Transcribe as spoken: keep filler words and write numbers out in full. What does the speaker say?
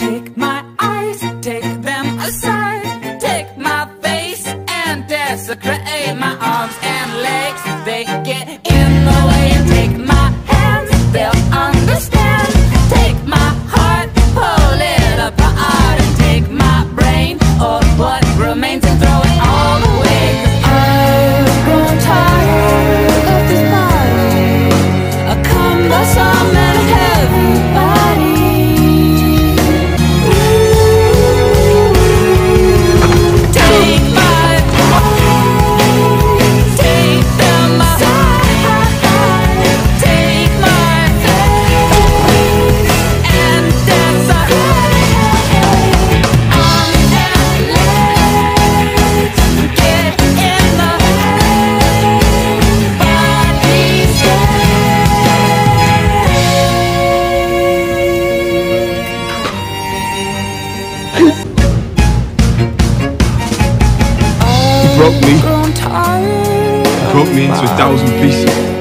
Take my eyes, take them aside. Take my face and desecrate my arms and legs. They get in the way and take my hands, they'll understand. Take my heart, pull it apart, and take my brain, or what remains, and throw it all away. 'Cause I've grown tired of this body, a cumbersome and heavy body. Take my eyes, take them aside. Take my face and desecrate arms and legs. Get in the body You broke me. grown tired Broke me into a thousand pieces.